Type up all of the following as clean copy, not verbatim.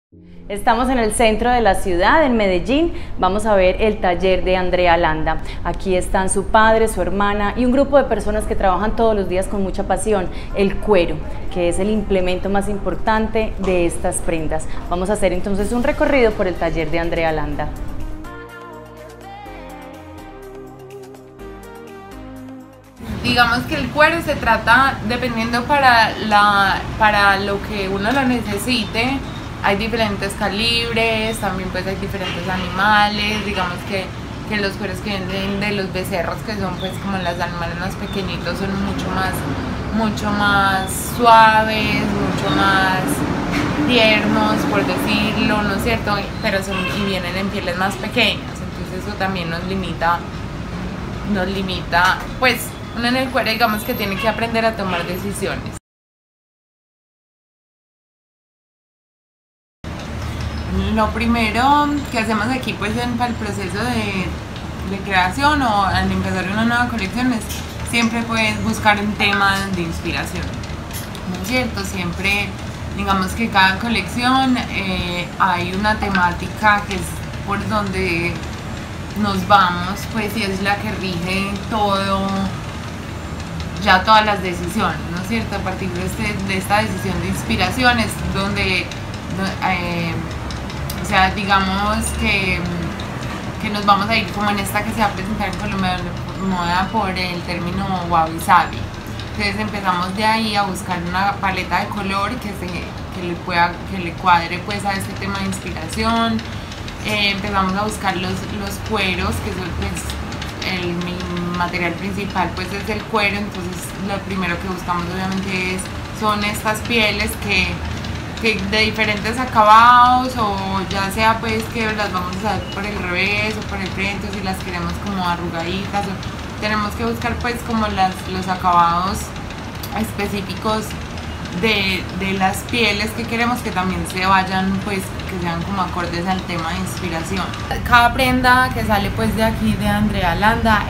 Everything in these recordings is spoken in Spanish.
Estamos en el centro de la ciudad, en Medellín. Vamos a ver el taller de Andrea Landa. Aquí están su padre, su hermana y un grupo de personas que trabajan todos los días con mucha pasión, el cuero, que es el implemento más importante de estas prendas. Vamos a hacer entonces un recorrido por el taller de Andrea Landa. Digamos que el cuero se trata, dependiendo para lo que uno lo necesite, hay diferentes calibres, también pues hay diferentes animales. Digamos que los cueros que venden de los becerros, que son pues como los animales más pequeñitos, son mucho más suaves, mucho más tiernos, por decirlo, ¿no es cierto? Pero y vienen en pieles más pequeñas, entonces eso también nos limita, pues uno en el cuero digamos que tiene que aprender a tomar decisiones. Lo primero que hacemos aquí pues para el proceso de creación o al empezar una nueva colección es siempre pues buscar un tema de inspiración, ¿no es cierto? Siempre digamos que cada colección hay una temática que es por donde nos vamos, pues, y es la que rige todas las decisiones, ¿no es cierto? A partir de esta decisión de inspiración es donde o sea, digamos que nos vamos a ir como en esta que se va a presentar en Colombia moda por el término wabi sabi. Entonces empezamos de ahí a buscar una paleta de color que le cuadre pues a este tema de inspiración. Empezamos a buscar los cueros, que son pues mi material principal pues es el cuero. Entonces lo primero que buscamos obviamente son estas pieles que de diferentes acabados, o ya sea pues que las vamos a hacer por el revés o por el frente, o si las queremos como arrugaditas, o tenemos que buscar pues como los acabados específicos de las pieles que queremos, que también se vayan pues, que sean como acordes al tema de inspiración. Cada prenda que sale pues de aquí de Andrea Landa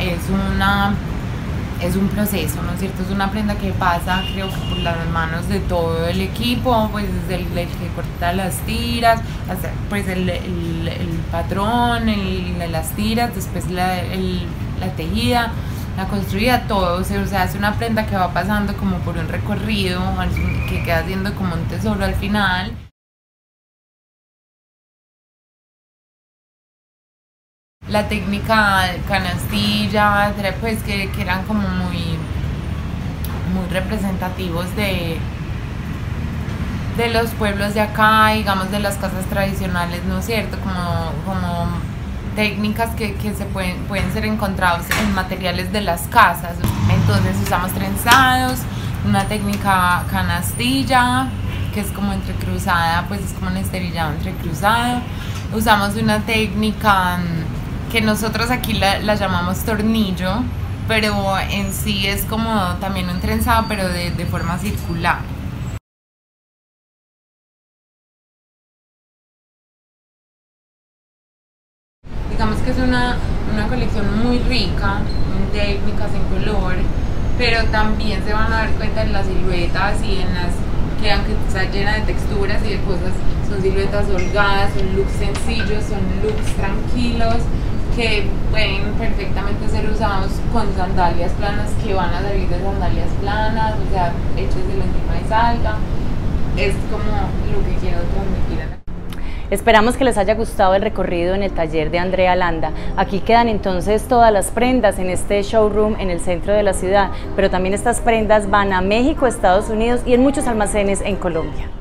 es un proceso, ¿no es cierto? Es una prenda que pasa, creo que por las manos de todo el equipo, pues desde el que corta las tiras, hasta pues el patrón, las tiras, después la tejida, la construida, todo. O sea, es una prenda que va pasando como por un recorrido, que queda siendo como un tesoro al final. La técnica canastilla, pues que eran como muy representativos de los pueblos de acá, digamos de las casas tradicionales, ¿no es cierto? Como técnicas que pueden ser encontrados en materiales de las casas. Entonces usamos trenzados, una técnica canastilla, que es como entrecruzada, pues es como un esterillado entrecruzado. Usamos una técnica que nosotros aquí la llamamos tornillo, pero en sí es como también un trenzado, pero de forma circular. Digamos que es una colección muy rica en técnicas, en color, pero también se van a dar cuenta en las siluetas y en que aunque está llena de texturas y de cosas, son siluetas holgadas, son looks sencillos, son looks tranquilos, que pueden perfectamente ser usados con sandalias planas, que van a salir de sandalias planas, o sea, hechas de la encima y salga. Es como lo que quiero transmitir. Esperamos que les haya gustado el recorrido en el taller de Andrea Landa. Aquí quedan entonces todas las prendas en este showroom en el centro de la ciudad, pero también estas prendas van a México, Estados Unidos y en muchos almacenes en Colombia.